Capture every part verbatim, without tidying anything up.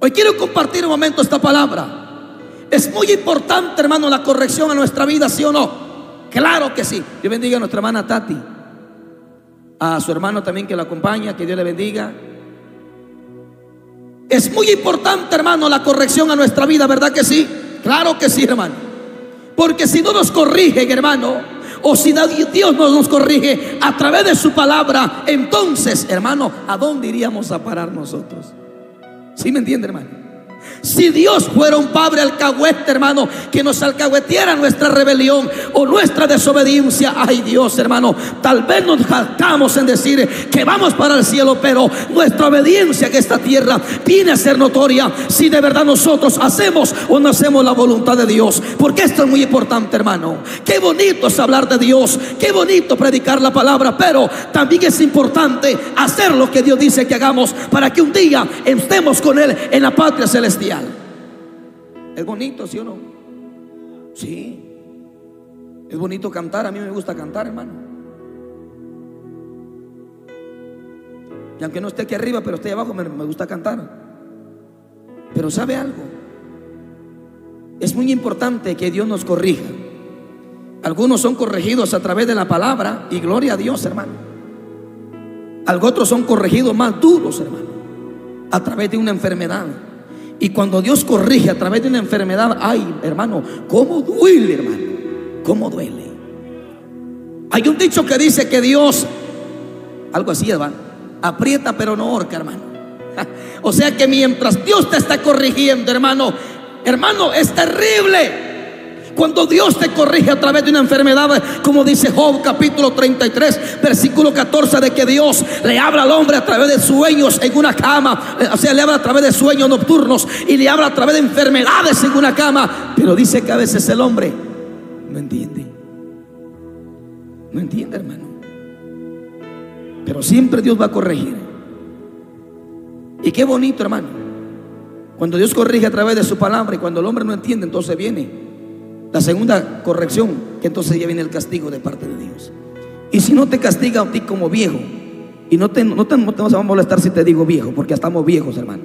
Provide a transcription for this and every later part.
Hoy quiero compartir un momento esta palabra. Es muy importante, hermano, la corrección a nuestra vida, ¿sí o no? Claro que sí. Dios bendiga a nuestra hermana Tati, a su hermano también que la acompaña, que Dios le bendiga. Es muy importante, hermano, la corrección a nuestra vida, ¿verdad que sí? Claro que sí, hermano. Porque si no nos corrigen, hermano, o si Dios no nos corrige a través de su palabra, entonces, hermano, ¿a dónde iríamos a parar nosotros? ¿Sí me entiende, hermano? Si Dios fuera un padre alcahuete, hermano, que nos alcahueteara nuestra rebelión o nuestra desobediencia, ay Dios, hermano, tal vez nos jactamos en decir que vamos para el cielo, pero nuestra obediencia en esta tierra viene a ser notoria si de verdad nosotros hacemos o no hacemos la voluntad de Dios. Porque esto es muy importante, hermano. Qué bonito es hablar de Dios, qué bonito predicar la palabra, pero también es importante hacer lo que Dios dice que hagamos para que un día estemos con Él en la patria celestial. Es bonito, ¿sí o no? Sí. Es bonito cantar. A mí me gusta cantar, hermano. Y aunque no esté aquí arriba, pero esté abajo, me, me gusta cantar. Pero ¿sabe algo? Es muy importante que Dios nos corrija. Algunos son corregidos a través de la palabra, y gloria a Dios, hermano. Algunos son corregidos más duros, hermano, a través de una enfermedad. Y cuando Dios corrige a través de una enfermedad, ay, hermano, cómo duele, hermano, cómo duele. Hay un dicho que dice que Dios, algo así, hermano, aprieta pero no ahorca, hermano. O sea que mientras Dios te está corrigiendo, hermano, hermano, es terrible cuando Dios te corrige a través de una enfermedad, como dice Job capítulo treinta y tres versículo catorce, de que Dios le habla al hombre a través de sueños en una cama. O sea, le habla a través de sueños nocturnos y le habla a través de enfermedades en una cama. Pero dice que a veces el hombre no entiende. No entiende, hermano. Pero siempre Dios va a corregir. Y qué bonito, hermano, cuando Dios corrige a través de su palabra. Y cuando el hombre no entiende, entonces viene la segunda corrección, que entonces ya viene el castigo de parte de Dios. Y si no te castiga a ti como viejo, y no te, no te, no te vas a molestar si te digo viejo, porque ya estamos viejos, hermano.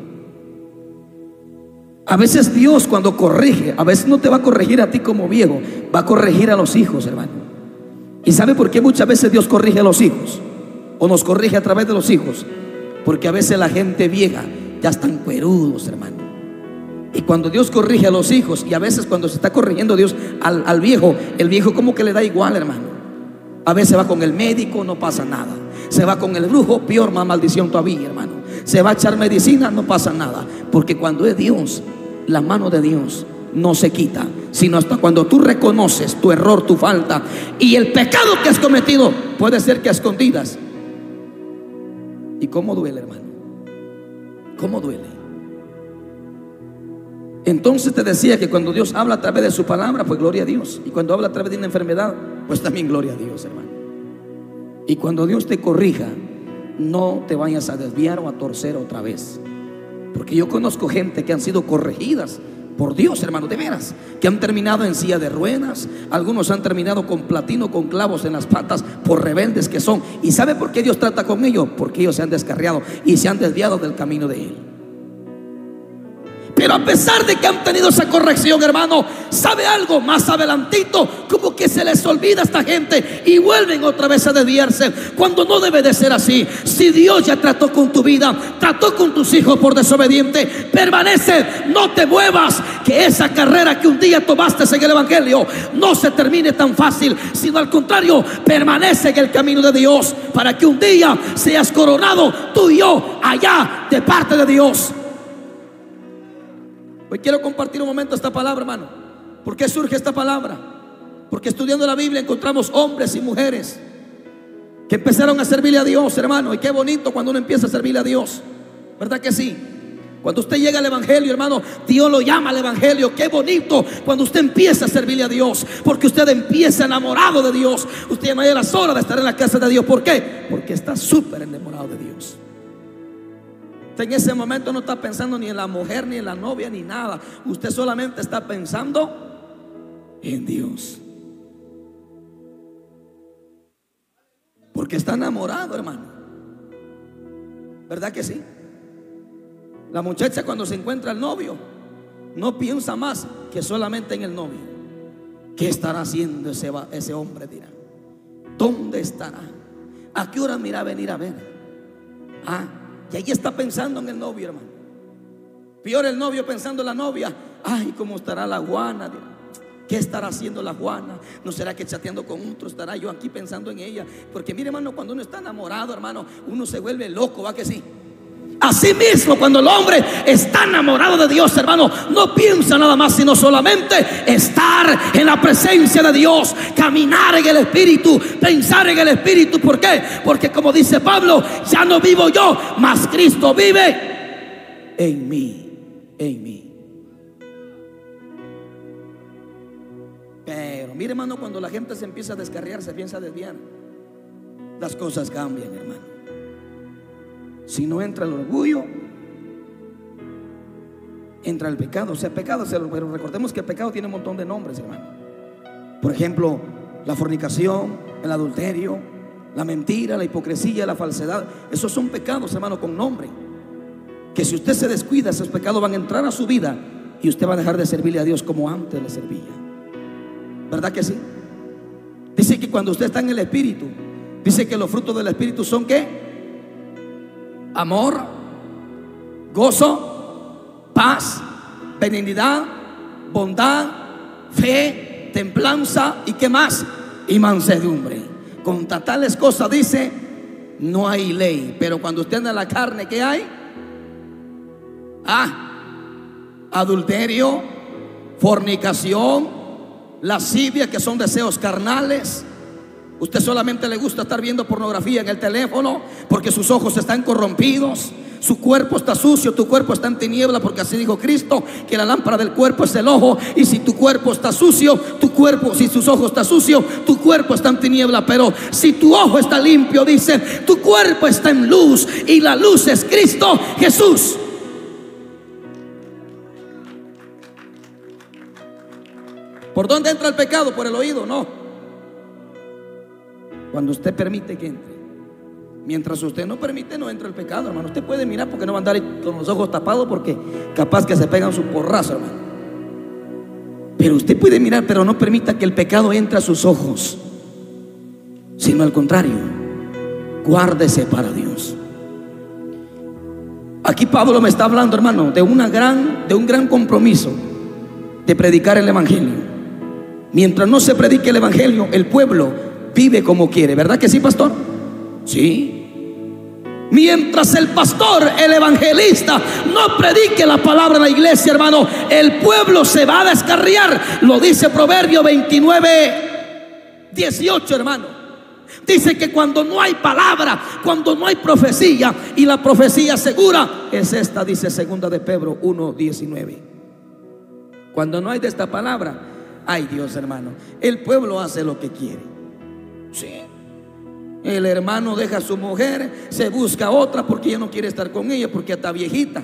A veces Dios, cuando corrige, a veces no te va a corregir a ti como viejo, va a corregir a los hijos, hermano. ¿Y sabe por qué muchas veces Dios corrige a los hijos? O nos corrige a través de los hijos. Porque a veces la gente vieja ya están cuerudos, hermano. Y cuando Dios corrige a los hijos, y a veces cuando se está corrigiendo Dios al, al viejo, el viejo como que le da igual, hermano. A veces va con el médico, no pasa nada. Se va con el brujo, peor, más maldición todavía, hermano. Se va a echar medicina, no pasa nada. Porque cuando es Dios, la mano de Dios no se quita, sino hasta cuando tú reconoces tu error, tu falta y el pecado que has cometido, puede ser que a escondidas. ¿Y cómo duele, hermano? ¿Cómo duele? Entonces te decía que cuando Dios habla a través de su palabra, pues gloria a Dios. Y cuando habla a través de una enfermedad, pues también gloria a Dios, hermano. Y cuando Dios te corrija, no te vayas a desviar o a torcer otra vez. Porque yo conozco gente que han sido corregidas por Dios, hermano, de veras, que han terminado en silla de ruedas. Algunos han terminado con platino, con clavos en las patas, por rebeldes que son. ¿Y sabe por qué Dios trata con ellos? Porque ellos se han descarriado y se han desviado del camino de Él. Pero a pesar de que han tenido esa corrección, hermano, ¿sabe algo? Más adelantito, como que se les olvida a esta gente y vuelven otra vez a desviarse, cuando no debe de ser así. Si Dios ya trató con tu vida, trató con tus hijos por desobediente, permanece, no te muevas. Que esa carrera que un día tomaste en el evangelio no se termine tan fácil, sino al contrario, permanece en el camino de Dios, para que un día seas coronado tú y yo allá de parte de Dios. Hoy quiero compartir un momento esta palabra, hermano. ¿Por qué surge esta palabra? Porque estudiando la Biblia encontramos hombres y mujeres que empezaron a servirle a Dios, hermano. Y qué bonito cuando uno empieza a servirle a Dios, ¿verdad que sí? Cuando usted llega al evangelio, hermano, Dios lo llama al evangelio. Qué bonito cuando usted empieza a servirle a Dios, porque usted empieza enamorado de Dios. Usted no hay las horas de estar en la casa de Dios. ¿Por qué? Porque está súper enamorado de Dios. En ese momento no está pensando ni en la mujer, ni en la novia, ni nada. Usted solamente está pensando en Dios, porque está enamorado, hermano. ¿Verdad que sí? La muchacha cuando se encuentra el novio no piensa más que solamente en el novio. ¿Qué estará haciendo ese, ese hombre? Dirá. ¿Dónde estará? ¿A qué hora me irá a venir a ver? Ah, y ahí está pensando en el novio, hermano. Peor el novio pensando en la novia. Ay, ¿cómo estará la Juana? ¿Qué estará haciendo la Juana? ¿No será que chateando con otro? ¿Estará yo aquí pensando en ella? Porque mire, hermano, cuando uno está enamorado, hermano, uno se vuelve loco, ¿va que sí? Así mismo, cuando el hombre está enamorado de Dios, hermano, no piensa nada más sino solamente estar en la presencia de Dios, caminar en el Espíritu, pensar en el Espíritu. ¿Por qué? Porque como dice Pablo, ya no vivo yo, mas Cristo vive en mí, en mí. Pero mire, hermano, cuando la gente se empieza a descarriar, se piensa a desviar, las cosas cambian, hermano. Si no entra el orgullo, entra el pecado. O sea, pecado, pero recordemos que el pecado tiene un montón de nombres, hermano. Por ejemplo, la fornicación, el adulterio, la mentira, la hipocresía, la falsedad. Esos son pecados, hermano, con nombre. Que si usted se descuida, esos pecados van a entrar a su vida y usted va a dejar de servirle a Dios como antes le servía. ¿Verdad que sí? Dice que cuando usted está en el Espíritu, dice que los frutos del Espíritu son ¿qué? Amor, gozo, paz, benignidad, bondad, fe, templanza y ¿qué más? Y mansedumbre. Contra tales cosas dice, no hay ley. Pero cuando usted anda en la carne, ¿qué hay? Ah, adulterio, fornicación, lascivia, que son deseos carnales. Usted solamente le gusta estar viendo pornografía en el teléfono porque sus ojos están corrompidos, su cuerpo está sucio, tu cuerpo está en tiniebla, porque así dijo Cristo, que la lámpara del cuerpo es el ojo. Y si tu cuerpo está sucio, tu cuerpo, si tus ojos están sucios, tu cuerpo está en tiniebla. Pero si tu ojo está limpio, dice, tu cuerpo está en luz, y la luz es Cristo Jesús. ¿Por dónde entra el pecado? Por el oído, no. Cuando usted permite que entre. Mientras usted no permite, no entra el pecado, hermano. Usted puede mirar porque no va a andar con los ojos tapados, porque capaz que se pegan su porrazo, hermano. Pero usted puede mirar, pero no permita que el pecado entre a sus ojos, sino al contrario, guárdese para Dios. Aquí Pablo me está hablando, hermano, de una gran, de un gran compromiso de predicar el evangelio. Mientras no se predique el evangelio, el pueblo vive como quiere. ¿Verdad que sí, pastor? Sí. Mientras el pastor, el evangelista, no predique la palabra en la iglesia, hermano, el pueblo se va a descarriar. Lo dice Proverbio veintinueve, dieciocho, hermano. Dice que cuando no hay palabra, cuando no hay profecía, y la profecía segura es esta, dice segunda de Pedro uno, diecinueve. Cuando no hay de esta palabra, ay Dios, hermano, el pueblo hace lo que quiere. Sí. El hermano deja a su mujer, se busca otra porque ella no quiere estar con ella, porque está viejita.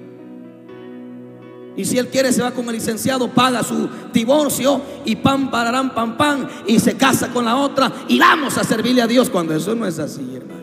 Y si él quiere, se va con el licenciado, paga su divorcio y pam, pararán, pam, pam, y se casa con la otra y vamos a servirle a Dios, cuando eso no es así, hermano.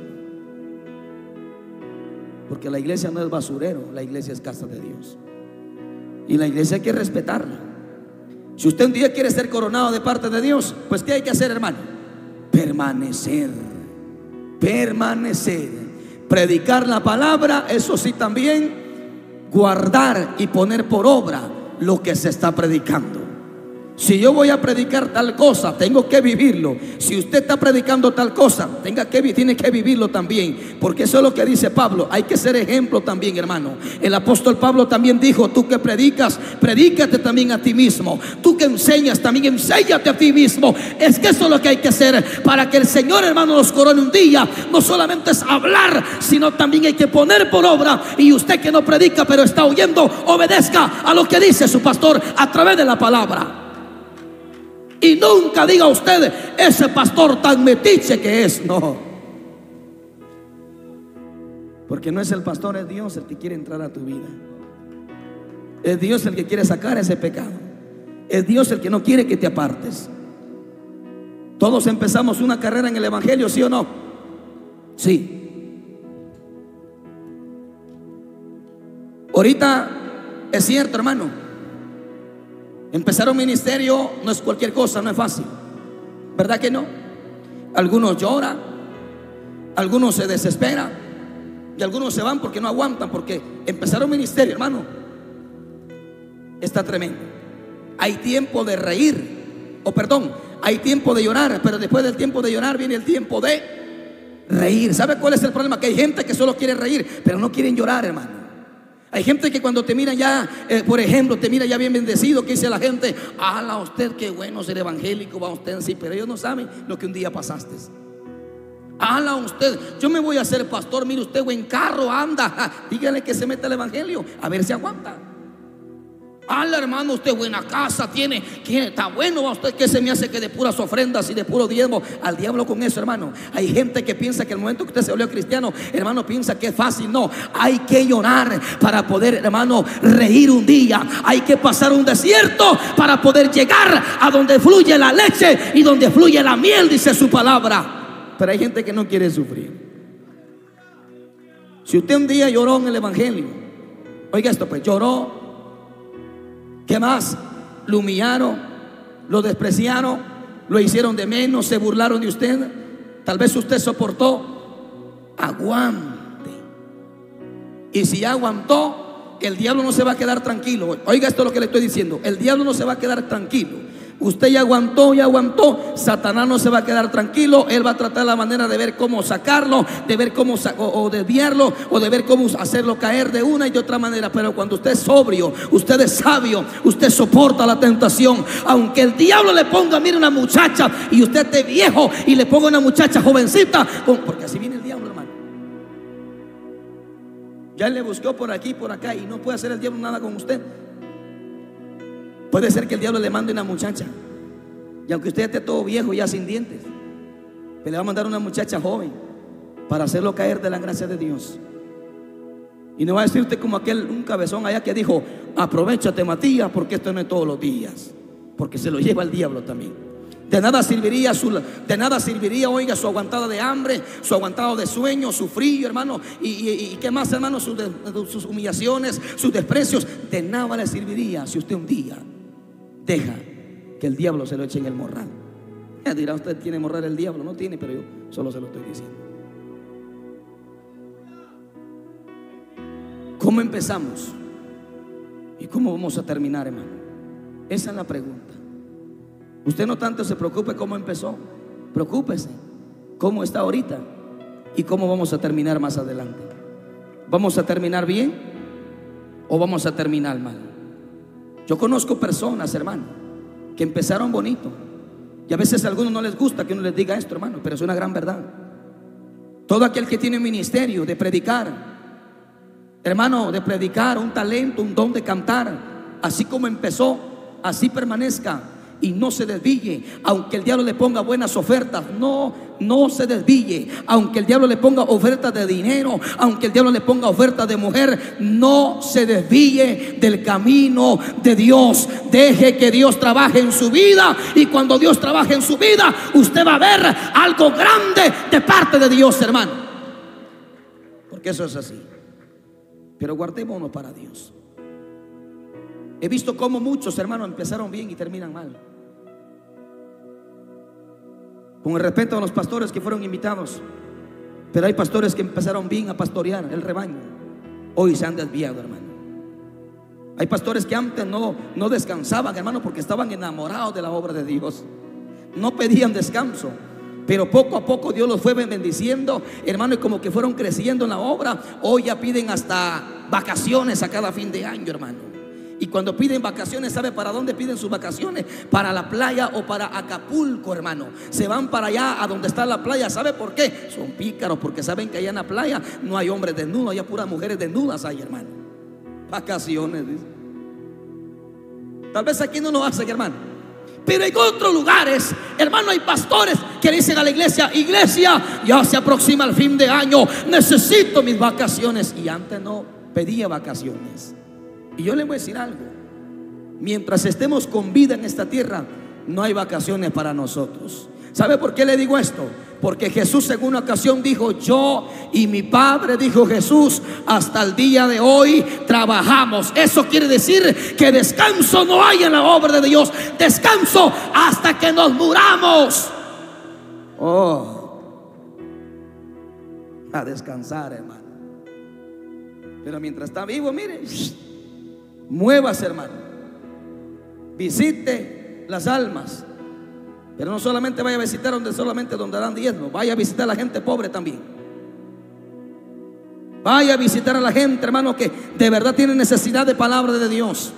Porque la iglesia no es basurero, la iglesia es casa de Dios. Y la iglesia hay que respetarla. Si usted un día quiere ser coronado de parte de Dios, pues ¿qué hay que hacer, hermano? Permanecer, permanecer, predicar la palabra, eso sí también, guardar y poner por obra lo que se está predicando. Si yo voy a predicar tal cosa, tengo que vivirlo. Si usted está predicando tal cosa, tenga que, tiene que vivirlo también, porque eso es lo que dice Pablo. Hay que ser ejemplo también, hermano. El apóstol Pablo también dijo, tú que predicas, predícate también a ti mismo. Tú que enseñas, también enséñate a ti mismo. Es que eso es lo que hay que hacer para que el Señor, hermano, nos corone un día. No solamente es hablar, sino también hay que poner por obra. Y usted que no predica pero está oyendo, obedezca a lo que dice su pastor a través de la palabra. Y nunca diga usted, ese pastor tan metiche que es. No. Porque no es el pastor, es Dios el que quiere entrar a tu vida. Es Dios el que quiere sacar ese pecado. Es Dios el que no quiere que te apartes. Todos empezamos una carrera en el evangelio, ¿sí o no? Sí. Ahorita es cierto, hermano, empezar un ministerio no es cualquier cosa, no es fácil, ¿verdad que no? Algunos lloran, algunos se desesperan y algunos se van porque no aguantan, porque empezar un ministerio, hermano, está tremendo. Hay tiempo de reír, o perdón, hay tiempo de llorar, pero después del tiempo de llorar viene el tiempo de reír. ¿Sabe cuál es el problema? Que hay gente que solo quiere reír, pero no quieren llorar, hermano. Hay gente que cuando te mira ya, eh, por ejemplo, te mira ya bien bendecido, que dice la gente: ala, usted qué bueno ser evangélico, va usted en sí, pero ellos no saben lo que un día pasaste. Ala, usted, yo me voy a hacer pastor, mire usted, buen carro anda, ja, dígale que se meta al evangelio, a ver si aguanta. Ala, hermano, usted buena casa tiene, que está bueno, va usted, que se me hace que de puras ofrendas y de puro diezmo. Al diablo con eso, hermano. Hay gente que piensa que el momento que usted se volvió cristiano, hermano, piensa que es fácil. No, hay que llorar para poder, hermano, reír un día. Hay que pasar un desierto para poder llegar a donde fluye la leche y donde fluye la miel, dice su palabra. Pero hay gente que no quiere sufrir. Si usted un día lloró en el evangelio, oiga esto, pues lloró. ¿Qué más? Lo humillaron, lo despreciaron, lo hicieron de menos, se burlaron de usted. Tal vez usted soportó. Aguante. Y si aguantó, el diablo no se va a quedar tranquilo. Oiga esto es lo que le estoy diciendo. El diablo no se va a quedar tranquilo. Usted ya aguantó, ya aguantó. Satanás no se va a quedar tranquilo. Él va a tratar la manera de ver cómo sacarlo, de ver cómo o, o desviarlo, o de ver cómo hacerlo caer de una y de otra manera. Pero cuando usted es sobrio, usted es sabio, usted soporta la tentación. Aunque el diablo le ponga, mire, una muchacha, y usted esté viejo y le ponga una muchacha jovencita, porque así viene el diablo, hermano. Ya le buscó por aquí, por acá, y no puede hacer el diablo nada con usted. Puede ser que el diablo le mande una muchacha, y aunque usted esté todo viejo, ya sin dientes, le va a mandar una muchacha joven para hacerlo caer de la gracia de Dios. Y no va a decir usted como aquel, un cabezón allá que dijo: aprovechate, Matías, porque esto no es todos los días, porque se lo lleva el diablo también. De nada serviría su, de nada serviría, oiga, su aguantada de hambre, su aguantado de sueño, su frío, hermano, y, y, y qué más, hermano, sus, de, sus humillaciones, sus desprecios. De nada le serviría si usted un día deja que el diablo se lo eche en el morral. Ya dirá usted: ¿tiene morral el diablo? No tiene, pero yo solo se lo estoy diciendo. ¿Cómo empezamos? ¿Y cómo vamos a terminar, hermano? Esa es la pregunta. Usted no tanto se preocupe cómo empezó, preocúpese cómo está ahorita y cómo vamos a terminar más adelante. ¿Vamos a terminar bien o vamos a terminar mal? Yo conozco personas, hermano, que empezaron bonito, y a veces a algunos no les gusta que uno les diga esto, hermano, pero es una gran verdad. Todo aquel que tiene un ministerio de predicar, hermano, de predicar, un talento, un don de cantar, así como empezó, así permanezca y no se desvíe. Aunque el diablo le ponga buenas ofertas, no, no se desvíe. Aunque el diablo le ponga ofertas de dinero, aunque el diablo le ponga ofertas de mujer, no se desvíe del camino de Dios. Deje que Dios trabaje en su vida, y cuando Dios trabaje en su vida, usted va a ver algo grande de parte de Dios, hermano, porque eso es así. Pero guardémonos para Dios. He visto cómo muchos, hermanos, empezaron bien y terminan mal. Con el respeto a los pastores que fueron invitados, pero hay pastores que empezaron bien a pastorear el rebaño, hoy se han desviado, hermano. Hay pastores que antes no, no descansaban, hermano, porque estaban enamorados de la obra de Dios. No pedían descanso, pero poco a poco Dios los fue bendiciendo, hermano, y como que fueron creciendo en la obra. Hoy ya piden hasta vacaciones a cada fin de año, hermano. Y cuando piden vacaciones, ¿sabe para dónde piden sus vacaciones? Para la playa o para Acapulco, hermano. Se van para allá a donde está la playa. ¿Sabe por qué? Son pícaros, porque saben que allá en la playa no hay hombres desnudos, hay puras mujeres desnudas ahí, hermano. Vacaciones, dice. Tal vez aquí no lo hacen, hermano, pero en otros lugares, hermano, hay pastores que dicen a la iglesia: iglesia, ya se aproxima el fin de año, necesito mis vacaciones. Y antes no pedía vacaciones. Y yo le voy a decir algo: mientras estemos con vida en esta tierra, no hay vacaciones para nosotros. ¿Sabe por qué le digo esto? Porque Jesús en una ocasión dijo: yo y mi Padre, dijo Jesús, hasta el día de hoy trabajamos. Eso quiere decir que descanso no hay en la obra de Dios. Descanso hasta que nos muramos. Oh, a descansar, hermano. Pero mientras está vivo, mire, muévase, hermano. Visite las almas. Pero no solamente vaya a visitar donde solamente donde dan diezmo, vaya a visitar a la gente pobre también. Vaya a visitar a la gente, hermano, que de verdad tiene necesidad de palabra de Dios,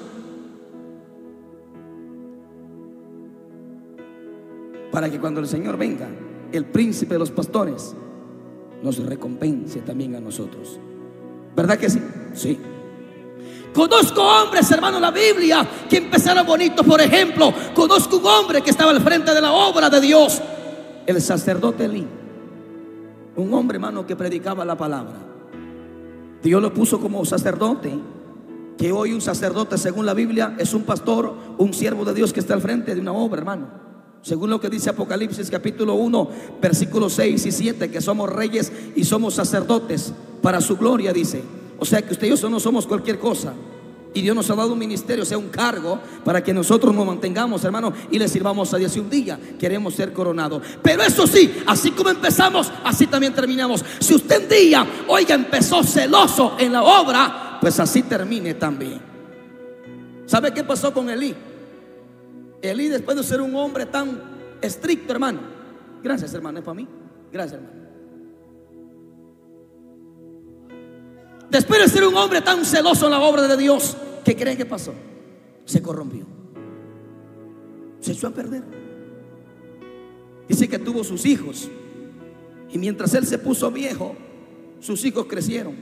para que cuando el Señor venga, el príncipe de los pastores, nos recompense también a nosotros. ¿Verdad que sí? Sí. Conozco hombres, hermano, en la Biblia que empezaron bonitos. Por ejemplo, conozco un hombre que estaba al frente de la obra de Dios, el sacerdote Elí. Un hombre, hermano, que predicaba la palabra. Dios lo puso como sacerdote. Que hoy un sacerdote, según la Biblia, es un pastor, un siervo de Dios que está al frente de una obra, hermano. Según lo que dice Apocalipsis capítulo uno, versículos seis y siete, que somos reyes y somos sacerdotes para su gloria, dice. O sea que usted y yo no somos cualquier cosa. Y Dios nos ha dado un ministerio, o sea, un cargo, para que nosotros nos mantengamos, hermano, y le sirvamos a Dios. Y un día queremos ser coronados. Pero eso sí, así como empezamos, así también terminamos. Si usted un día, oiga, empezó celoso en la obra, pues así termine también. ¿Sabe qué pasó con Elí? Elí, después de ser un hombre tan estricto, hermano. Gracias, hermano, es para mí. Gracias, hermano. Después de ser un hombre tan celoso en la obra de Dios, ¿qué creen que pasó? Se corrompió, se echó a perder. Dice que tuvo sus hijos, y mientras él se puso viejo, sus hijos crecieron.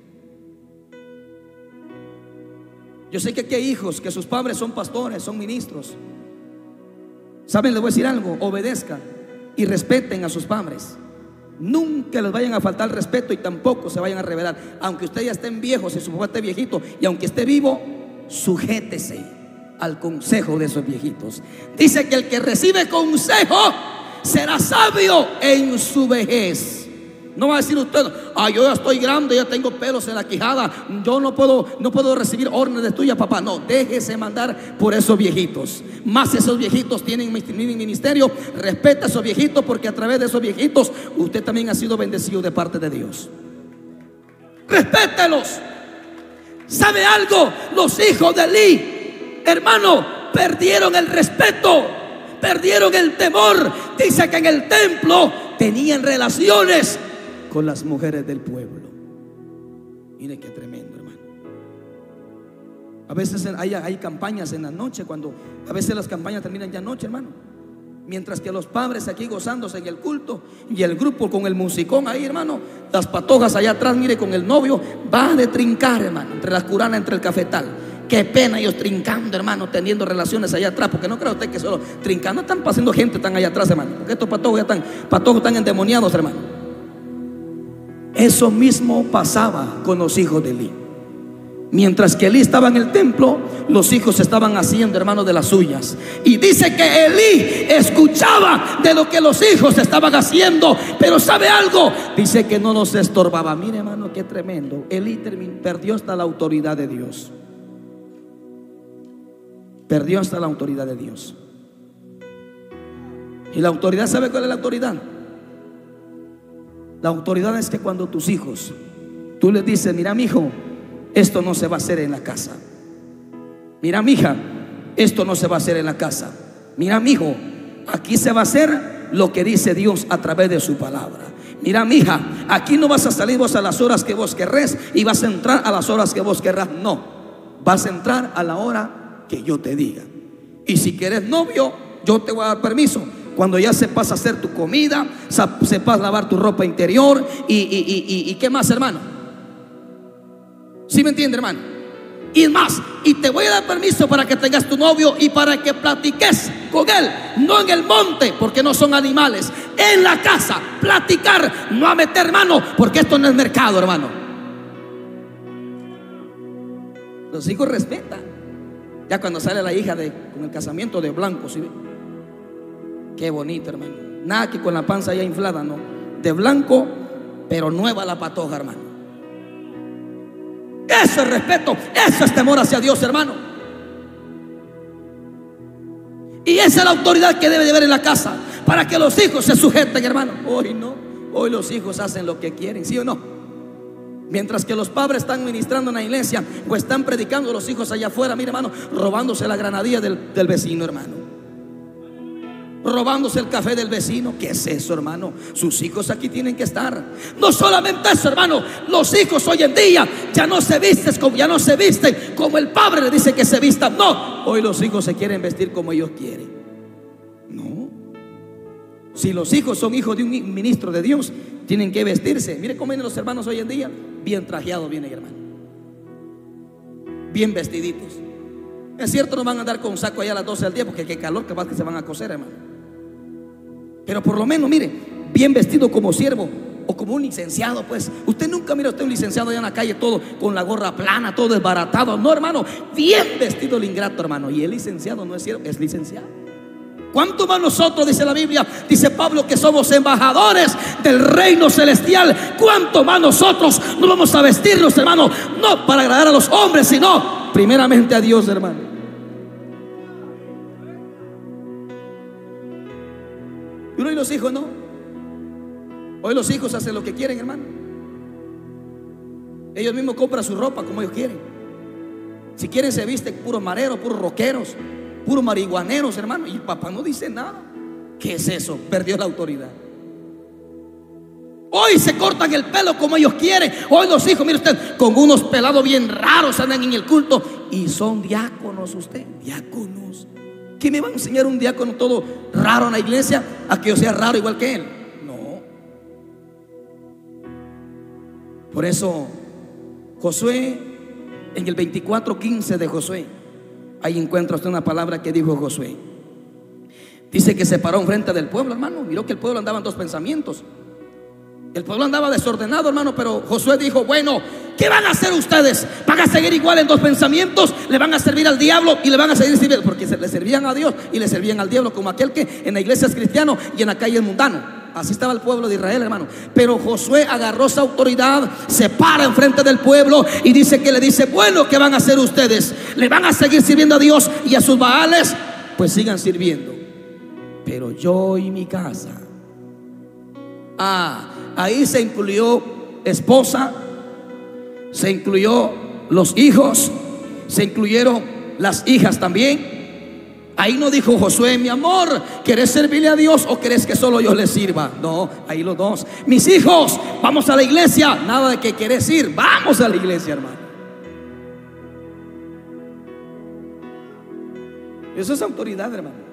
Yo sé que aquí hay hijos que sus padres son pastores, son ministros. ¿Saben? Les voy a decir algo: obedezcan y respeten a sus padres. Nunca les vayan a faltar respeto y tampoco se vayan a rebelar. Aunque ustedes ya estén viejos, si su papá esté viejito, y aunque esté vivo, sujétese al consejo de esos viejitos. Dice que el que recibe consejo será sabio en su vejez. No va a decir usted: ah, yo ya estoy grande, ya tengo pelos en la quijada, yo no puedo, no puedo recibir órdenes tuyas, papá. No, déjese mandar por esos viejitos. Más esos viejitos tienen ministerio. Respeta a esos viejitos, porque a través de esos viejitos usted también ha sido bendecido de parte de Dios. Respételos. ¿Sabe algo? Los hijos de Elí, hermano, perdieron el respeto, perdieron el temor. Dice que en el templo tenían relaciones con las mujeres del pueblo. Mire qué tremendo, hermano. A veces hay, hay campañas en la noche, cuando a veces las campañas terminan ya noche, hermano. Mientras que los padres aquí gozándose en el culto, y el grupo con el musicón ahí, hermano, las patojas allá atrás, mire, con el novio, va de trincar, hermano, entre las curanas, entre el cafetal. Qué pena ellos trincando, hermano, teniendo relaciones allá atrás. Porque no cree usted que solo trincando, están pasando gente tan allá atrás, hermano. Porque estos patojos ya están, patojos están endemoniados, hermano. Eso mismo pasaba con los hijos de Elí. Mientras que Elí estaba en el templo, los hijos estaban haciendo, hermano, de las suyas. Y dice que Elí escuchaba de lo que los hijos estaban haciendo. Pero ¿sabe algo? Dice que no nos estorbaba. Mire, hermano, qué tremendo. Elí perdió hasta la autoridad de Dios. Perdió hasta la autoridad de Dios. Y la autoridad, ¿sabe cuál es la autoridad? La autoridad es que cuando tus hijos, tú les dices: mira, mijo, esto no se va a hacer en la casa. Mira, mija, esto no se va a hacer en la casa. Mira, mijo, aquí se va a hacer lo que dice Dios a través de su palabra. Mira, mija, aquí no vas a salir vos a las horas que vos querrés y vas a entrar a las horas que vos querrás. No, vas a entrar a la hora que yo te diga. Y si quieres novio, yo te voy a dar permiso. Cuando ya sepas hacer tu comida, sepas lavar tu ropa interior y, y, y, y, y ¿qué más, hermano? ¿Sí me entiende, hermano? Y más, y te voy a dar permiso para que tengas tu novio y para que platiques con él. No en el monte, porque no son animales. En la casa, platicar, no a meter mano, porque esto no es mercado, hermano. Los hijos respetan. Ya cuando sale la hija de, con el casamiento de blanco, ¿sí ve? Qué bonito, hermano. Nada que con la panza ya inflada, no. De blanco, pero nueva la patoja, hermano. Eso es respeto, eso es temor hacia Dios, hermano. Y esa es la autoridad que debe de haber en la casa, para que los hijos se sujeten, hermano. Hoy no, hoy los hijos hacen lo que quieren, ¿sí o no? Mientras que los padres están ministrando en la iglesia o están predicando, los hijos allá afuera, mire, hermano, robándose la granadilla del, del vecino, hermano, robándose el café del vecino. ¿Qué es eso, hermano? Sus hijos aquí tienen que estar. No solamente eso, hermano, los hijos hoy en día ya no se visten como, ya no se visten como el padre le dice que se vistan. No, hoy los hijos se quieren vestir como ellos quieren. No. Si los hijos son hijos de un ministro de Dios, tienen que vestirse. Mire cómo vienen los hermanos hoy en día, bien trajeados vienen, hermano, bien vestiditos. Es cierto, no van a andar con un saco allá a las doce del día, porque qué calor, capaz que se van a coser, hermano. Pero por lo menos, mire, bien vestido como siervo o como un licenciado, pues. Usted nunca mira a usted un licenciado allá en la calle, todo con la gorra plana, todo desbaratado. No, hermano, bien vestido el ingrato, hermano. Y el licenciado no es siervo, es licenciado. ¿Cuánto más nosotros, dice la Biblia, dice Pablo, que somos embajadores del reino celestial? ¿Cuánto más nosotros no vamos a vestirnos, hermano? No para agradar a los hombres, sino primeramente a Dios, hermano. Y hoy los hijos no. Hoy los hijos hacen lo que quieren, hermano. Ellos mismos compran su ropa como ellos quieren. Si quieren se visten puros mareros, puros rockeros, puros marihuaneros, hermano. Y papá no dice nada. ¿Qué es eso? Perdió la autoridad. Hoy se cortan el pelo como ellos quieren. Hoy los hijos, mire usted, con unos pelados bien raros andan en el culto. Y son diáconos usted, diáconos. ¿Qué me va a enseñar un diácono todo raro en la iglesia a que yo sea raro igual que él? No. Por eso Josué, en el veinticuatro quince de Josué, ahí encuentra usted una palabra que dijo Josué. Dice que se paró enfrente del pueblo, hermano. Miró que el pueblo andaba en dos pensamientos. El pueblo andaba desordenado, hermano, pero Josué dijo: bueno, ¿qué van a hacer ustedes? ¿Van a seguir igual en dos pensamientos? ¿Le van a servir al diablo y le van a seguir sirviendo? Porque le servían a Dios y le servían al diablo, como aquel que en la iglesia es cristiano y en la calle es mundano. Así estaba el pueblo de Israel, hermano. Pero Josué agarró esa autoridad, se para enfrente del pueblo y dice que le dice: bueno, ¿qué van a hacer ustedes? ¿Le van a seguir sirviendo a Dios y a sus baales? Pues sigan sirviendo, pero yo y mi casa. Ah, ahí se incluyó esposa, se incluyó los hijos, se incluyeron las hijas también. Ahí no dijo Josué: mi amor, ¿querés servirle a Dios o querés que solo yo le sirva? No, ahí los dos. Mis hijos, vamos a la iglesia. Nada de que querés ir, vamos a la iglesia, hermano. Eso es autoridad, hermano.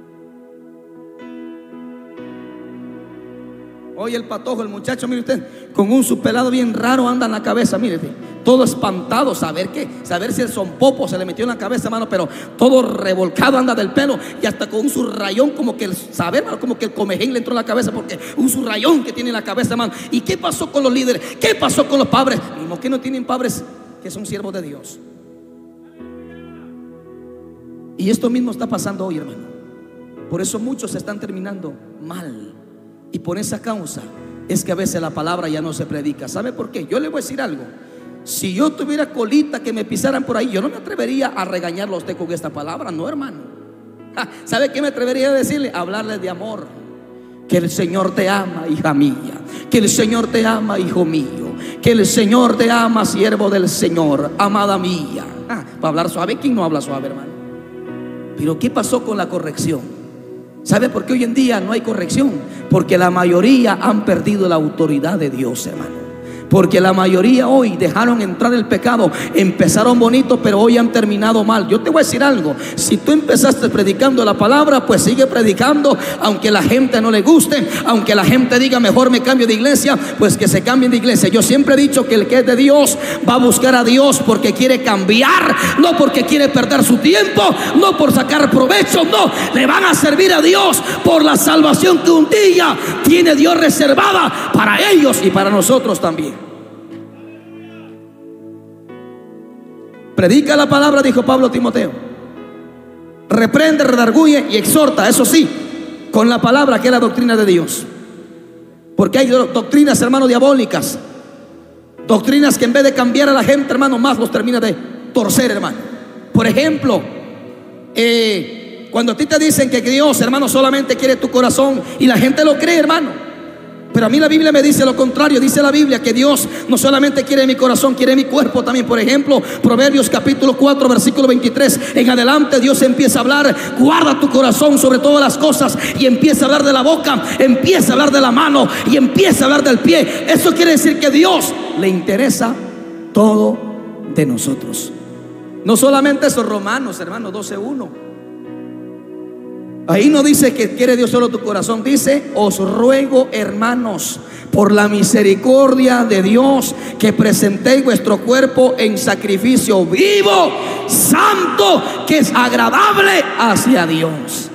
Hoy el patojo, el muchacho, mire usted, con un supelado bien raro anda en la cabeza, mire, todo espantado, saber qué, saber si el sonpopo se le metió en la cabeza, hermano, pero todo revolcado anda del pelo y hasta con un surrayón, como que el saber, hermano, como que el comején le entró en la cabeza, porque un surrayón que tiene en la cabeza, hermano. ¿Y qué pasó con los líderes? ¿Qué pasó con los padres? Mismo que no tienen padres que son siervos de Dios. Y esto mismo está pasando hoy, hermano. Por eso muchos se están terminando mal. Y por esa causa es que a veces la palabra ya no se predica. ¿Sabe por qué? Yo le voy a decir algo. Si yo tuviera colita que me pisaran por ahí, yo no me atrevería a regañarlo a usted con esta palabra. No, hermano. ¿Sabe qué me atrevería a decirle? Hablarle de amor. Que el Señor te ama, hija mía. Que el Señor te ama, hijo mío. Que el Señor te ama, siervo del Señor, amada mía. Ah, para hablar suave, ¿quién no habla suave, hermano? Pero ¿qué pasó con la corrección? ¿Sabe por qué hoy en día no hay corrección? Porque la mayoría han perdido la autoridad de Dios, hermano. Porque la mayoría hoy dejaron entrar el pecado. Empezaron bonito, pero hoy han terminado mal. Yo te voy a decir algo: si tú empezaste predicando la palabra, pues sigue predicando, aunque la gente no le guste, aunque la gente diga mejor me cambio de iglesia, pues que se cambien de iglesia. Yo siempre he dicho que el que es de Dios va a buscar a Dios porque quiere cambiar, no porque quiere perder su tiempo, no por sacar provecho, no, le van a servir a Dios por la salvación que un día tiene Dios reservada para ellos y para nosotros también. Predica la palabra, dijo Pablo a Timoteo. Reprende, redarguye y exhorta, eso sí, con la palabra, que es la doctrina de Dios. Porque hay doctrinas, hermano, diabólicas, doctrinas que en vez de cambiar a la gente, hermano, más los termina de torcer, hermano. Por ejemplo, eh, cuando a ti te dicen que Dios, hermano, solamente quiere tu corazón, y la gente lo cree, hermano. Pero a mí la Biblia me dice lo contrario. Dice la Biblia que Dios no solamente quiere mi corazón, quiere mi cuerpo también. Por ejemplo, Proverbios capítulo cuatro, versículo veintitrés en adelante, Dios empieza a hablar: guarda tu corazón sobre todas las cosas. Y empieza a hablar de la boca, empieza a hablar de la mano y empieza a hablar del pie. Eso quiere decir que a Dios le interesa todo de nosotros. No solamente esos Romanos, hermano, doce uno. Ahí no dice que quiere Dios solo tu corazón. Dice: os ruego, hermanos, por la misericordia de Dios, que presentéis vuestro cuerpo en sacrificio vivo, santo, que es agradable hacia Dios.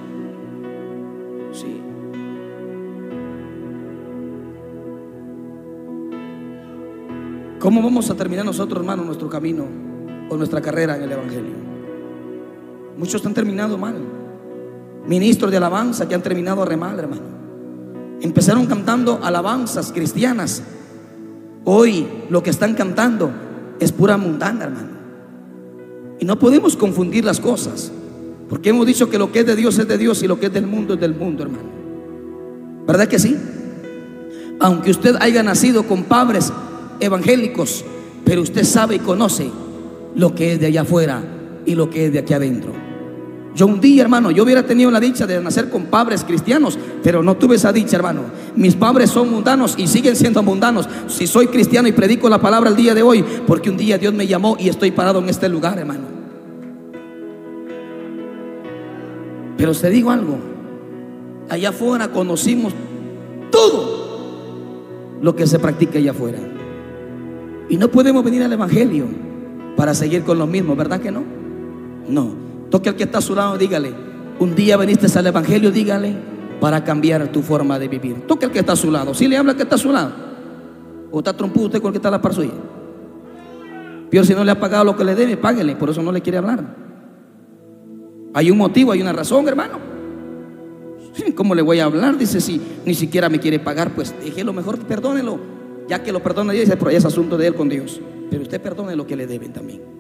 Sí. ¿Cómo vamos a terminar nosotros, hermanos, nuestro camino o nuestra carrera en el Evangelio? Muchos han terminado mal. Ministros de alabanza que han terminado re mal, hermano. Empezaron cantando alabanzas cristianas. Hoy lo que están cantando es pura mundana, hermano. Y no podemos confundir las cosas, porque hemos dicho que lo que es de Dios es de Dios y lo que es del mundo es del mundo, hermano. ¿Verdad que sí? Aunque usted haya nacido con padres evangélicos, pero usted sabe y conoce lo que es de allá afuera y lo que es de aquí adentro. Yo un día, hermano, yo hubiera tenido la dicha de nacer con padres cristianos, pero no tuve esa dicha, hermano. Mis padres son mundanos y siguen siendo mundanos. Si soy cristiano y predico la palabra el día de hoy, porque un día Dios me llamó y estoy parado en este lugar, hermano. Pero te digo algo: allá afuera conocimos todo lo que se practica allá afuera, y no podemos venir al Evangelio para seguir con lo mismo, ¿verdad que no? No. Toque al que está a su lado, dígale: un día viniste al Evangelio, dígale, para cambiar tu forma de vivir. Toque al que está a su lado. Si le habla al que está a su lado, o está trompudo usted con el que está a la par suya. Peor si no le ha pagado lo que le debe, páguele. Por eso no le quiere hablar. Hay un motivo, hay una razón, hermano. ¿Cómo le voy a hablar? Dice, si ni siquiera me quiere pagar, pues déjelo, mejor perdónelo. Ya que lo perdona Dios, pero es asunto de él con Dios. Pero usted perdone lo que le deben también.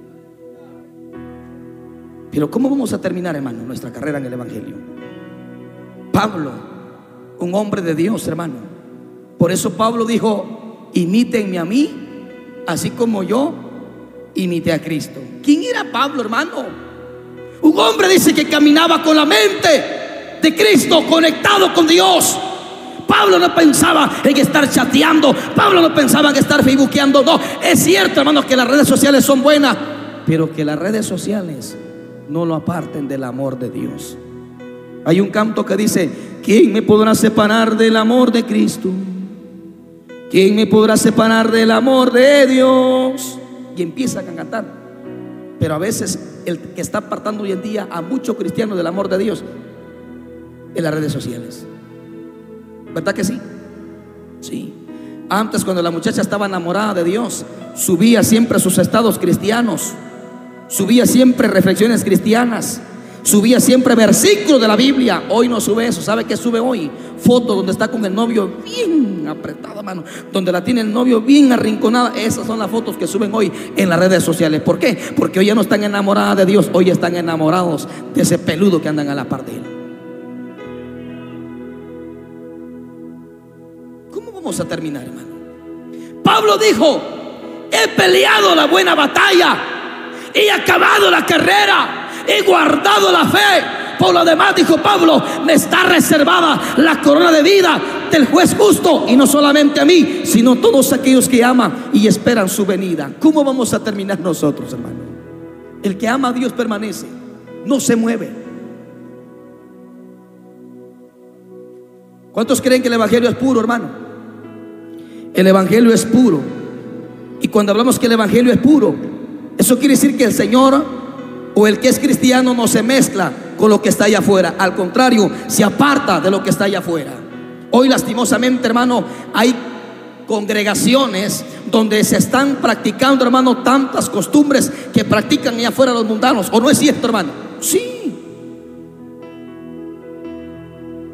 Pero ¿cómo vamos a terminar, hermano, nuestra carrera en el Evangelio? Pablo, un hombre de Dios, hermano. Por eso Pablo dijo: imítenme a mí, así como yo imité a Cristo. ¿Quién era Pablo, hermano? Un hombre, dice, que caminaba con la mente de Cristo, conectado con Dios. Pablo no pensaba en estar chateando. Pablo no pensaba en estar facebookeando. No, es cierto, hermano, que las redes sociales son buenas, pero que las redes sociales no lo aparten del amor de Dios. Hay un canto que dice: ¿quién me podrá separar del amor de Cristo? ¿Quién me podrá separar del amor de Dios? Y empiezan a cantar. Pero a veces el que está apartando hoy en día a muchos cristianos del amor de Dios en las redes sociales. ¿Verdad que sí? Sí. Antes, cuando la muchacha estaba enamorada de Dios, subía siempre sus estados cristianos, subía siempre reflexiones cristianas, subía siempre versículos de la Biblia. Hoy no sube eso. ¿Sabe qué sube hoy? Fotos donde está con el novio bien apretada, mano, donde la tiene el novio bien arrinconada. Esas son las fotos que suben hoy en las redes sociales. ¿Por qué? Porque hoy ya no están enamoradas de Dios, hoy están enamorados de ese peludo que andan a la par de él. ¿Cómo vamos a terminar, hermano? Pablo dijo: he peleado la buena batalla, he acabado la carrera, he guardado la fe. Por lo demás, dijo Pablo, me está reservada la corona de vida del juez justo, y no solamente a mí, sino a todos aquellos que aman y esperan su venida. ¿Cómo vamos a terminar nosotros, hermano? El que ama a Dios permanece, no se mueve. ¿Cuántos creen que el Evangelio es puro, hermano? El Evangelio es puro. Y cuando hablamos que el Evangelio es puro, eso quiere decir que el Señor o el que es cristiano no se mezcla con lo que está allá afuera. Al contrario, se aparta de lo que está allá afuera. Hoy, lastimosamente, hermano, hay congregaciones donde se están practicando, hermano, tantas costumbres que practican allá afuera los mundanos. ¿O no es cierto, hermano? Sí.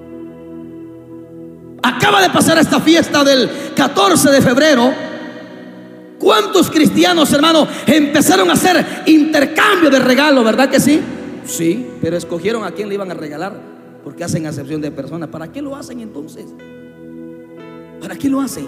acaba de pasar esta fiesta del catorce de febrero. ¿Cuántos cristianos, hermano, empezaron a hacer intercambio de regalo? ¿Verdad que sí? Sí, pero escogieron a quién le iban a regalar, porque hacen acepción de personas. ¿Para qué lo hacen entonces? ¿Para qué lo hacen?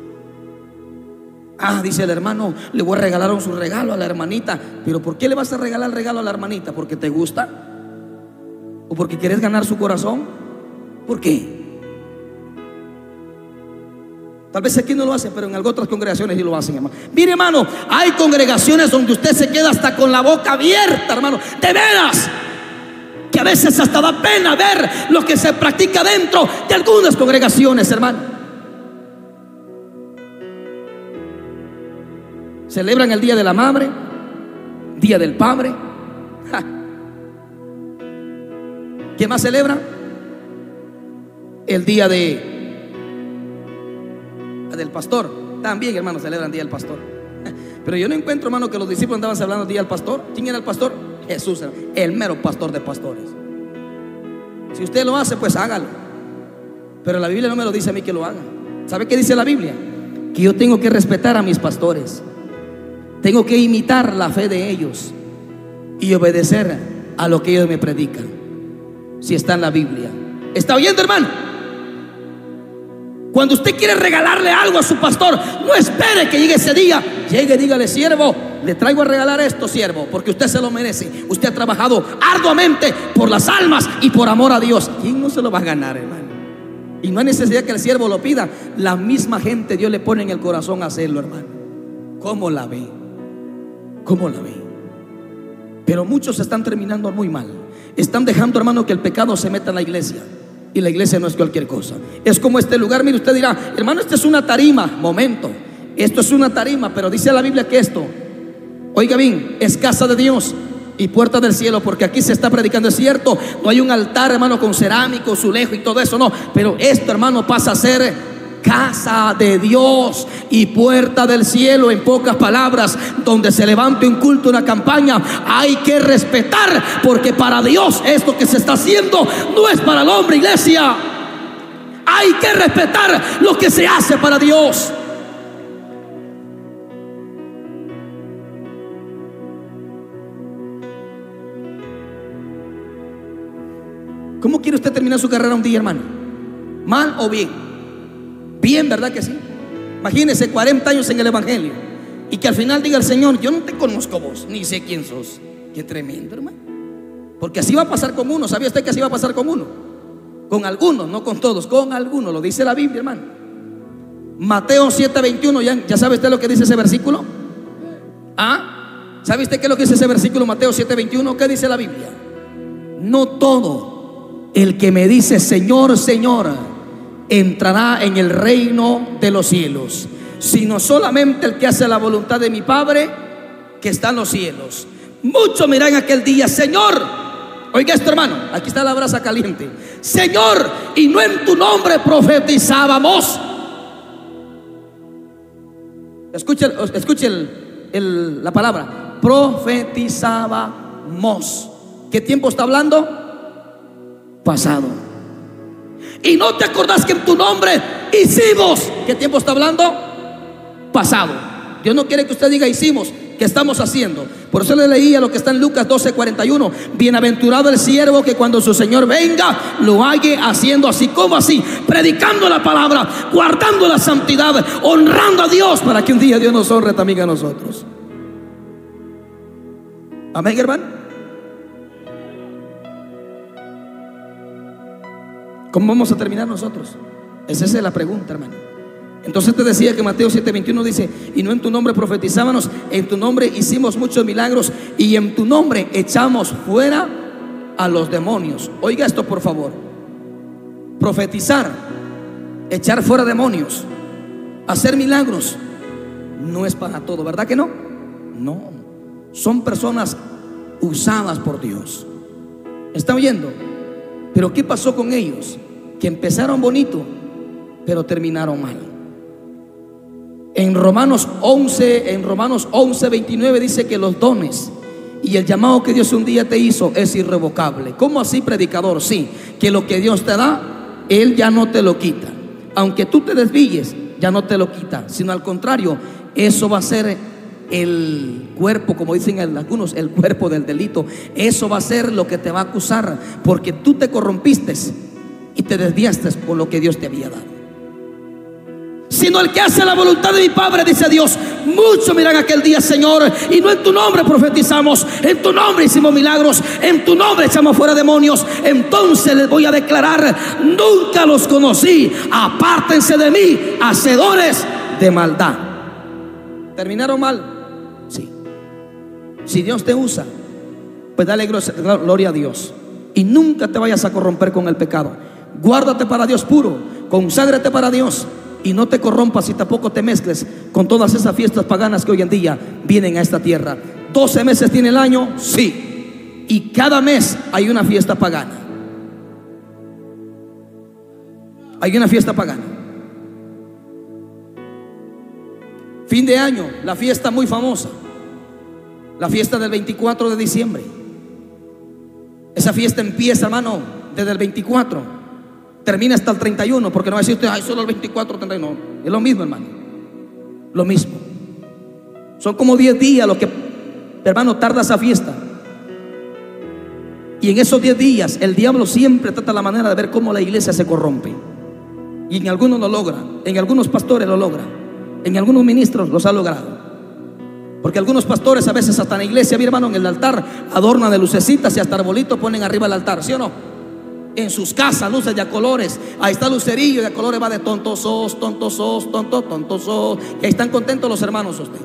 Ah, dice el hermano, le voy a regalar un su regalo a la hermanita. ¿Pero por qué le vas a regalar el regalo a la hermanita? ¿Porque te gusta? ¿O porque quieres ganar su corazón? ¿Por qué? Tal vez aquí no lo hacen, pero en algunas otras congregaciones sí lo hacen, hermano. Mire, hermano, hay congregaciones donde usted se queda hasta con la boca abierta, hermano. De veras, que a veces hasta da pena ver lo que se practica dentro de algunas congregaciones, hermano. Celebran el Día de la Madre, Día del Padre. ¡Ja! ¿Qué más celebra? El Día de del pastor. También, hermano, celebran Día del Pastor. Pero yo no encuentro, hermano, que los discípulos andaban hablando Día del Pastor. ¿Quién era el pastor? Jesús, el mero pastor de pastores. Si usted lo hace, pues hágalo. Pero la Biblia no me lo dice a mí que lo haga. ¿Sabe qué dice la Biblia? Que yo tengo que respetar a mis pastores, tengo que imitar la fe de ellos y obedecer a lo que ellos me predican. Si está en la Biblia. ¿Está oyendo, hermano? Cuando usted quiere regalarle algo a su pastor, no espere que llegue ese día. Llegue y dígale: siervo, le traigo a regalar esto, siervo, porque usted se lo merece. Usted ha trabajado arduamente por las almas y por amor a Dios. ¿Quién no se lo va a ganar, hermano? Y no hay necesidad que el siervo lo pida. La misma gente Dios le pone en el corazón a hacerlo, hermano. ¿Cómo la ve? ¿Cómo la ve? Pero muchos están terminando muy mal. Están dejando, hermano, que el pecado se meta en la iglesia. Y la iglesia no es cualquier cosa. Es como este lugar. Mire, usted dirá: hermano, esto es una tarima. Momento, esto es una tarima, pero dice la Biblia que esto, oiga bien, es casa de Dios y puerta del cielo, porque aquí se está predicando. Es cierto, no hay un altar, hermano, con cerámico, azulejo y todo eso, no. Pero esto, hermano, pasa a ser casa de Dios y puerta del cielo. En pocas palabras, donde se levante un culto, una campaña, hay que respetar, porque para Dios esto que se está haciendo no es para el hombre, iglesia. Hay que respetar lo que se hace para Dios. ¿Cómo quiere usted terminar su carrera un día, hermano? ¿Mal o bien? Bien, ¿verdad que sí? Imagínese cuarenta años en el evangelio y que al final diga el Señor: yo no te conozco vos, ni sé quién sos. Qué tremendo, hermano. Porque así va a pasar con uno. ¿Sabía usted que así va a pasar con uno? Con algunos, no con todos, con algunos. Lo dice la Biblia, hermano. Mateo siete veintiuno. ¿Ya, ya sabe usted lo que dice ese versículo? ¿Ah? ¿Sabe usted qué es lo que dice ese versículo, Mateo siete veintiuno? ¿Qué dice la Biblia? No todo el que me dice Señor, Señor entrará en el reino de los cielos, sino solamente el que hace la voluntad de mi Padre que está en los cielos. Muchos me dirán aquel día: Señor, oiga esto, hermano, aquí está la brasa caliente. Señor, y no en tu nombre profetizábamos. Escuche, escuche el, el, la palabra profetizábamos. ¿Qué tiempo está hablando? Pasado. Y no te acordás que en tu nombre hicimos. ¿Qué tiempo está hablando? Pasado. Dios no quiere que usted diga hicimos, que estamos haciendo. Por eso le leía lo que está en Lucas doce cuarenta y uno. Bienaventurado el siervo que cuando su Señor venga lo halle haciendo así. ¿Cómo así? Predicando la palabra, guardando la santidad, honrando a Dios, para que un día Dios nos honre también a nosotros. Amén, hermano. ¿Cómo vamos a terminar nosotros? Esa es la pregunta, hermano. Entonces te decía que Mateo siete veintiuno dice: y no en tu nombre profetizábamos, en tu nombre hicimos muchos milagros y en tu nombre echamos fuera a los demonios. Oiga esto, por favor. Profetizar, echar fuera demonios, hacer milagros, no es para todo, ¿verdad que no? No, son personas usadas por Dios. ¿Está oyendo? Pero ¿qué pasó con ellos? Que empezaron bonito, pero terminaron mal. En Romanos once, en Romanos once veintinueve dice que los dones y el llamado que Dios un día te hizo es irrevocable. ¿Cómo así, predicador? Sí, que lo que Dios te da, Él ya no te lo quita. aunque tú te desvíes, ya no te lo quita, sino al contrario, eso va a ser el cuerpo, como dicen algunos, el cuerpo del delito. Eso va a ser lo que te va a acusar, porque tú te corrompiste y te desviaste con lo que Dios te había dado. Sino el que hace la voluntad de mi Padre, dice Dios, muchos miran aquel día, Señor, y no en tu nombre profetizamos, en tu nombre hicimos milagros, en tu nombre echamos fuera demonios. Entonces les voy a declarar: nunca los conocí, apártense de mí, hacedores de maldad. ¿Terminaron mal? Sí. Si Dios te usa, pues dale gloria a Dios, y nunca te vayas a corromper con el pecado. Guárdate para Dios puro, conságrate para Dios, y no te corrompas y tampoco te mezcles con todas esas fiestas paganas que hoy en día vienen a esta tierra. doce meses tiene el año, sí, y cada mes hay una fiesta pagana. Hay una fiesta pagana. Fin de año, la fiesta muy famosa, la fiesta del veinticuatro de diciembre. Esa fiesta empieza, hermano, desde el veinticuatro, termina hasta el treinta y uno, porque no va a decir usted, ay, solo el veinticuatro, treinta y uno. Es lo mismo, hermano, lo mismo. Son como diez días lo que, hermano, tarda esa fiesta. Y en esos diez días el diablo siempre trata la manera de ver cómo la iglesia se corrompe. Y en algunos lo logra, en algunos pastores lo logra, en algunos ministros los ha logrado. Porque algunos pastores a veces hasta en la iglesia, mi hermano, en el altar adornan de lucecitas y hasta arbolitos ponen arriba del altar, ¿sí o no? En sus casas, luces de a colores. Ahí está lucerillo de a colores, va de tontosos, tontosos, tontos, tontosos. Y ahí están contentos los hermanos usted.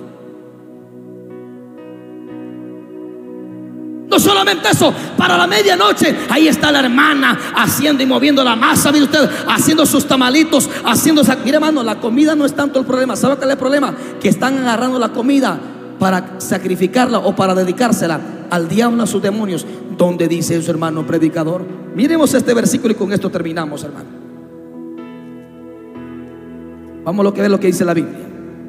No solamente eso, para la medianoche ahí está la hermana haciendo y moviendo la masa, mire usted, haciendo sus tamalitos, haciendo esa... Mire, hermano, la comida no es tanto el problema. ¿Sabe cuál es el problema? Que están agarrando la comida para sacrificarla o para dedicársela al diablo, a sus demonios. ¿Dónde dice eso, hermano predicador? Miremos este versículo y con esto terminamos, hermano. Vamos a lo que ver lo que dice la Biblia.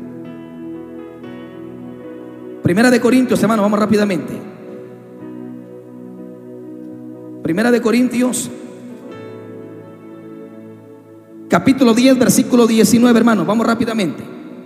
Primera de Corintios, hermano, vamos rápidamente. Primera de Corintios, capítulo diez, versículo diecinueve, hermano, vamos rápidamente.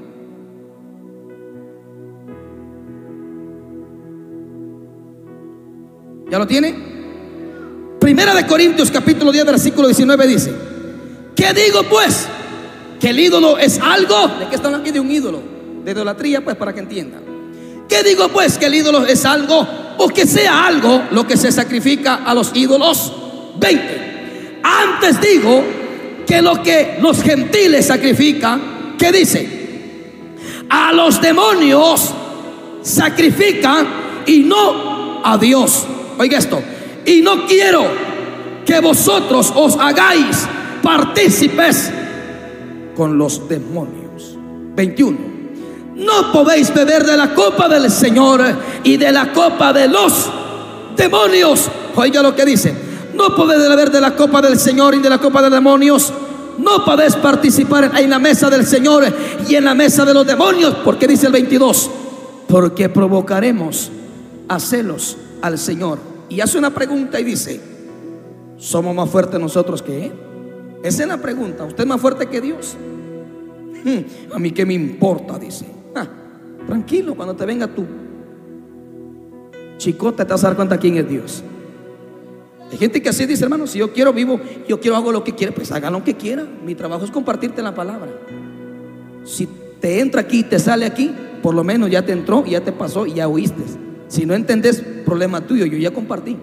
¿Ya lo tiene? Primera de Corintios, capítulo diez, versículo diecinueve dice: ¿qué digo pues? ¿Que el ídolo es algo? ¿De qué están aquí? De un ídolo, de idolatría, pues, para que entiendan. ¿Qué digo pues? ¿Que el ídolo es algo? ¿O que sea algo lo que se sacrifica a los ídolos? veinte. Antes digo que lo que los gentiles sacrifican, ¿qué dice? A los demonios sacrifican y no a Dios. Oiga esto: y no quiero que vosotros os hagáis partícipes con los demonios. veintiuno. No podéis beber de la copa del Señor y de la copa de los demonios. Oiga lo que dice: no podéis beber de la copa del Señor y de la copa de los demonios. No podéis participar en la mesa del Señor y en la mesa de los demonios. Porque dice el veintidós: porque provocaremos a celos al Señor. Y hace una pregunta y dice: ¿somos más fuertes nosotros que Él? Esa es la pregunta. ¿Usted es más fuerte que Dios? Hmm, a mí qué me importa, dice. Ah, tranquilo, cuando te venga tu chicote te vas a dar cuenta quién es Dios. Hay gente que así dice: hermano, si yo quiero vivo, yo quiero hago lo que quiera. Pues haga lo que quiera. Mi trabajo es compartirte la palabra. Si te entra aquí y te sale aquí, por lo menos ya te entró y ya te pasó y ya oíste. Si no entendés, problema tuyo, yo ya compartí.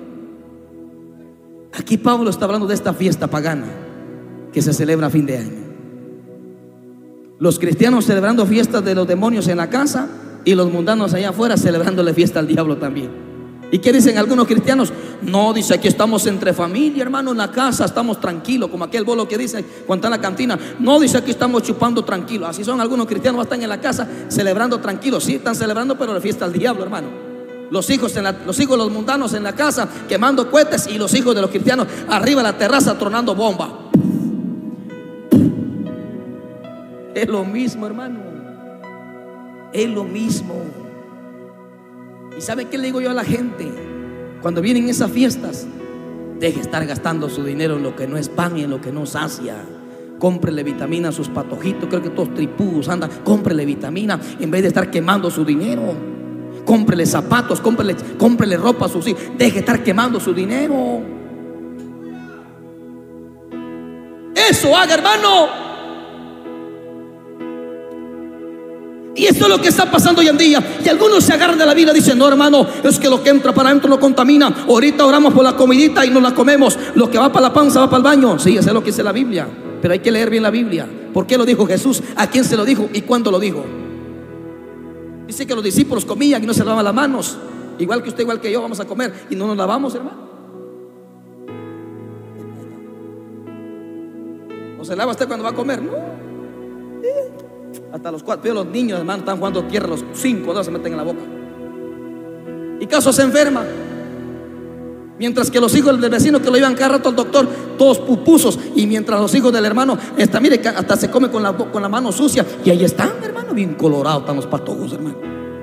Aquí Pablo está hablando de esta fiesta pagana que se celebra a fin de año. Los cristianos celebrando fiestas de los demonios en la casa y los mundanos allá afuera celebrándole fiesta al diablo también. ¿Y qué dicen algunos cristianos? No, dice, aquí estamos entre familia, hermano, en la casa estamos tranquilos, como aquel bolo que dice cuando está en la cantina. No, dice, aquí estamos chupando tranquilos. Así son algunos cristianos, están en la casa celebrando tranquilos. Sí, están celebrando, pero la fiesta al diablo, hermano. Los hijos, en la, los hijos de los mundanos en la casa quemando cohetes, y los hijos de los cristianos arriba en la terraza tronando bomba. Es lo mismo, hermano. Es lo mismo. ¿Y sabe qué le digo yo a la gente? Cuando vienen esas fiestas, deje estar gastando su dinero en lo que no es pan y en lo que no sacia. cómprele vitamina a sus patojitos. Creo que todos tripudos andan. Cómprele vitamina en vez de estar quemando su dinero. Cómprele zapatos, cómprele, cómprele ropa a sus hijos. Deje de estar quemando su dinero. Eso haga, hermano. Y esto es lo que está pasando hoy en día. Y algunos se agarran de la vida y dicen: no, hermano, es que lo que entra para adentro lo contamina. Ahorita oramos por la comidita y nos la comemos. Lo que va para la panza va para el baño. Sí, eso es lo que dice la Biblia. Pero hay que leer bien la Biblia. ¿Por qué lo dijo Jesús? ¿A quién se lo dijo? ¿Y cuándo lo dijo? Dice que los discípulos comían y no se lavaban las manos. Igual que usted, igual que yo, vamos a comer y no nos lavamos, hermano. ¿No se lava usted cuando va a comer? No. Hasta los cuatro, pero los niños, hermano, están jugando tierra. Los cinco, dos se meten en la boca. Y caso se enferma. Mientras que los hijos del vecino que lo iban cada rato al doctor, todos pupusos. Y mientras los hijos del hermano, está, mire, hasta se come con la, con la mano sucia. Y ahí están, hermano, bien colorados están los patojos, hermano.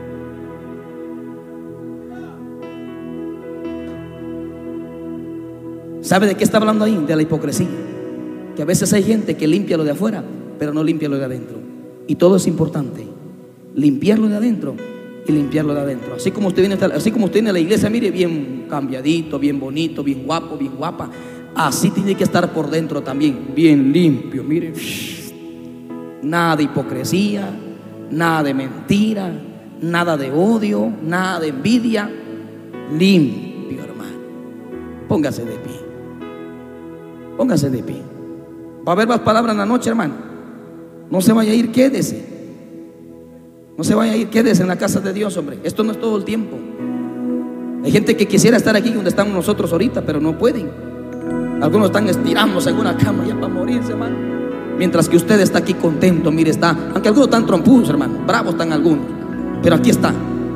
¿Sabe de qué está hablando ahí? De la hipocresía. Que a veces hay gente que limpia lo de afuera, pero no limpia lo de adentro. Y todo es importante, limpiarlo de adentro y limpiarlo de adentro. Así como usted viene, así como usted viene a la iglesia, mire, bien cambiadito, bien bonito, bien guapo, bien guapa. Así tiene que estar por dentro también, bien limpio. Mire, nada de hipocresía, nada de mentira, nada de odio, nada de envidia. Limpio, hermano. Póngase de pie. Póngase de pie. Va a haber más palabras en la noche, hermano. No se vaya a ir, quédese. No se vaya a ir, quédese en la casa de Dios, hombre. Esto no es todo el tiempo. Hay gente que quisiera estar aquí donde estamos nosotros ahorita, pero no pueden. Algunos están estirándose en una cama ya para morirse, hermano. Mientras que usted está aquí contento, mire, está. Aunque algunos están trompudos, hermano. Bravos están algunos, pero aquí está.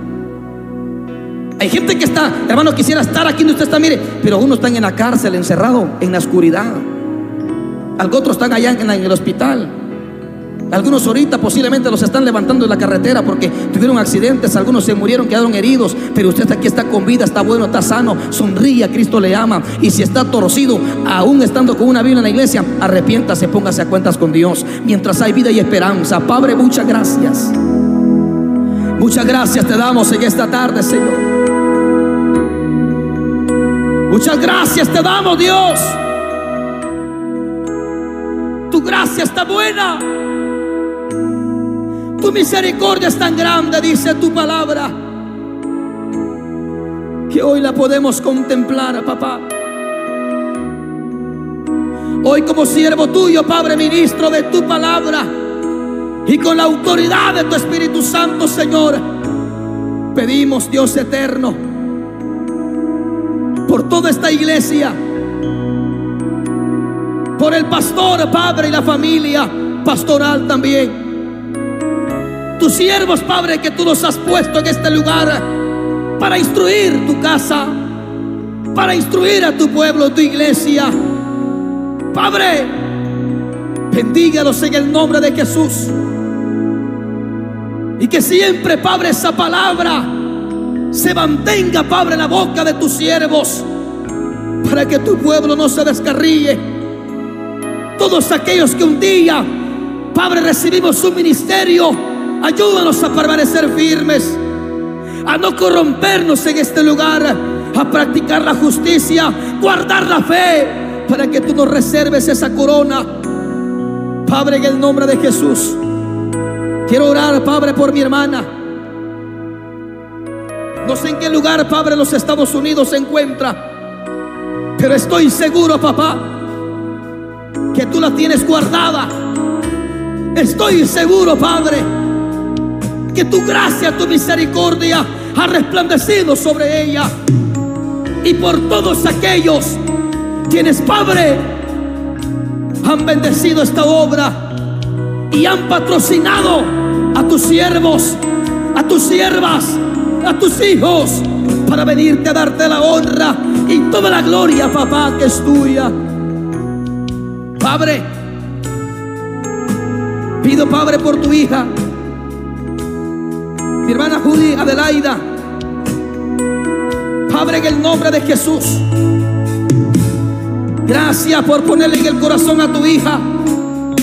Hay gente que está, hermano, quisiera estar aquí donde usted está, mire, pero unos están en la cárcel, encerrado en la oscuridad. Algunos están allá en, la, en el hospital. Algunos ahorita posiblemente los están levantando en la carretera porque tuvieron accidentes. Algunos se murieron, quedaron heridos. Pero usted aquí está con vida, está bueno, está sano. Sonríe, Cristo le ama. Y si está torcido, aún estando con una Biblia en la iglesia, arrepiéntase, póngase a cuentas con Dios mientras hay vida y esperanza. Padre, muchas gracias. Muchas gracias te damos en esta tarde, Señor. Muchas gracias te damos, Dios. Tu gracia está buena. Tu misericordia es tan grande, dice tu palabra, que hoy la podemos contemplar, papá. Hoy como siervo tuyo, Padre, ministro de tu palabra, y con la autoridad de tu Espíritu Santo, Señor, pedimos, Dios eterno, por toda esta iglesia, por el pastor, Padre, y la familia pastoral también. Tus siervos, Padre, que tú los has puesto en este lugar para instruir tu casa, para instruir a tu pueblo, tu iglesia. Padre, bendígalos en el nombre de Jesús. Y que siempre, Padre, esa palabra se mantenga, Padre, en la boca de tus siervos, para que tu pueblo no se descarríe. Todos aquellos que un día, Padre, recibimos su ministerio, ayúdanos a permanecer firmes, a no corrompernos en este lugar, a practicar la justicia, guardar la fe, para que tú nos reserves esa corona. Padre, en el nombre de Jesús, quiero orar, Padre, por mi hermana. No sé en qué lugar, Padre, los Estados Unidos se encuentra, pero estoy seguro, papá, que tú la tienes guardada. Estoy seguro, Padre, que tu gracia, tu misericordia ha resplandecido sobre ella. Y por todos aquellos quienes, Padre, han bendecido esta obra y han patrocinado a tus siervos, a tus siervas, a tus hijos, para venirte a darte la honra y toda la gloria, papá, que es tuya. Padre, pido, Padre, por tu hija, mi hermana Judy Adelaida. Padre, en el nombre de Jesús, gracias por ponerle en el corazón a tu hija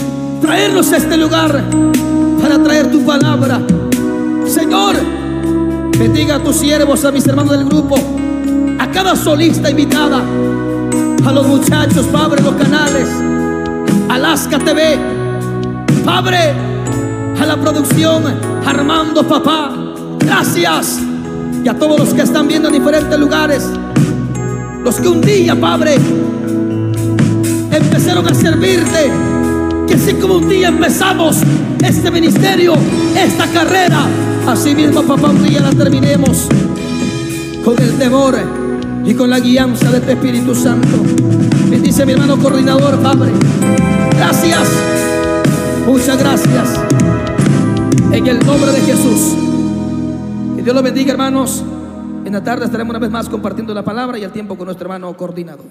traernos a este lugar para traer tu palabra. Señor, bendiga a tus siervos, a mis hermanos del grupo, a cada solista invitada, a los muchachos, Padre, los canales, a Alaska T V, Padre, a la producción, Armando, papá, gracias. Y a todos los que están viendo en diferentes lugares, los que un día, Padre, empezaron a servirte, que así como un día empezamos este ministerio, esta carrera, así mismo, papá, un día la terminemos con el temor y con la guianza de tu Espíritu Santo. Bendice a mi hermano coordinador, Padre. Gracias, muchas gracias, en el nombre de Jesús. Que Dios los bendiga, hermanos. En la tarde estaremos una vez más compartiendo la palabra y el tiempo con nuestro hermano coordinador.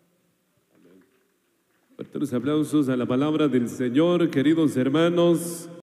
Fuertes aplausos a la palabra del Señor, queridos hermanos.